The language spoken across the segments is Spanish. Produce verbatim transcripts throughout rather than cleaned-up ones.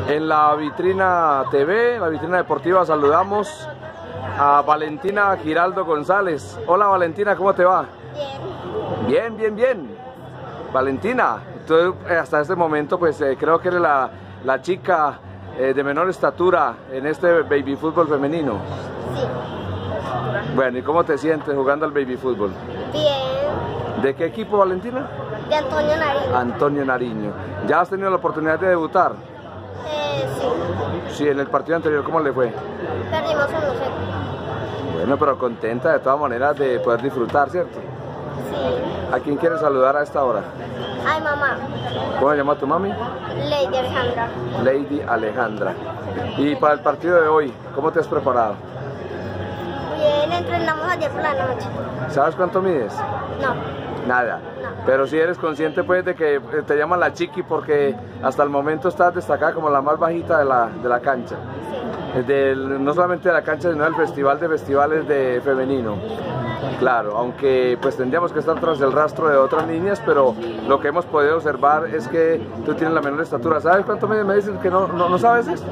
En la vitrina T V, la vitrina deportiva, saludamos a Valentina Giraldo González. Hola Valentina, ¿cómo te va? Bien. Bien, bien, bien. Valentina, tú hasta este momento pues eh, creo que eres la, la chica eh, de menor estatura en este baby fútbol femenino. Sí. Bueno, ¿y cómo te sientes jugando al baby fútbol? Bien. ¿De qué equipo, Valentina? De Antonio Nariño. Antonio Nariño. ¿Ya has tenido la oportunidad de debutar? Eh, sí. Sí, en el partido anterior, ¿cómo le fue? Perdimos uno cero. Bueno, pero contenta de todas maneras de poder disfrutar, ¿cierto? Sí. ¿A quién quieres saludar a esta hora? Ay, mamá. ¿Cómo se llama tu mami? Lady Alejandra. Lady Alejandra. Y para el partido de hoy, ¿cómo te has preparado? Bien, entrenamos ayer por la noche. ¿Sabes cuánto mides? No. Nada. No. Pero si eres consciente pues de que te llaman la chiqui porque hasta el momento estás destacada como la más bajita de la, de la cancha. Sí. Del, no solamente de la cancha, sino del festival de festivales de femenino. Claro, aunque pues tendríamos que estar tras el rastro de otras niñas, pero lo que hemos podido observar es que tú tienes la menor estatura. ¿Sabes cuánto me, me dicen que no, no, no sabes esto?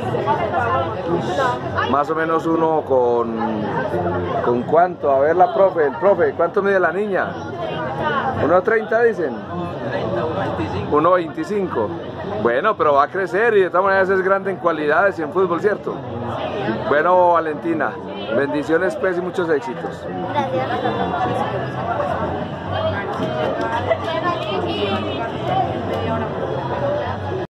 No. Más o menos uno con... ¿Con cuánto? A ver la profe, el profe, ¿cuánto mide la niña? uno treinta dicen. uno veinticinco. Bueno, pero va a crecer y de todas maneras es grande en cualidades y en fútbol, ¿cierto? Bueno, Valentina, bendiciones pues y muchos éxitos. Gracias.